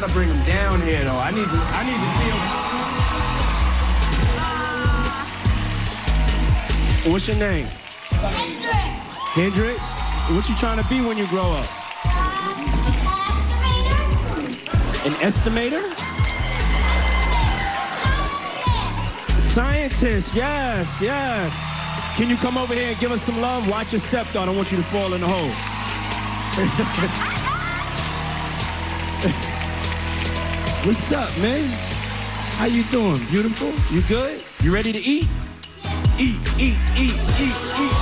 gotta bring him down here, though. I need to see him. What's your name? Hendrix. Hendrix? What you trying to be when you grow up? An estimator? Scientist, yes, yes. Can you come over here and give us some love? Watch your step, though. I don't want you to fall in the hole. What's up, man? How you doing? Beautiful? You good? You ready to eat? Yeah. Eat, eat, eat, eat, eat.